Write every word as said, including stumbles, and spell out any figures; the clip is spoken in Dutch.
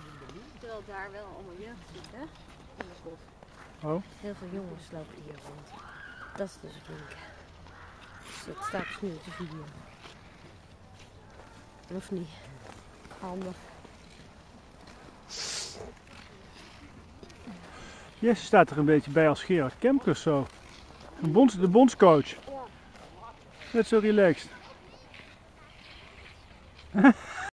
Terwijl daar wel allemaal jeugd zit, hè? In het bos. Oh. Heel veel jongens lopen hier rond. Dat is dus het link. Dus dat staat dus nu op de video. Dat hoeft niet. Handig. Jesse staat er een beetje bij als Gerard Kemkers zo. De, bonds, de bondscoach. Net zo relaxed.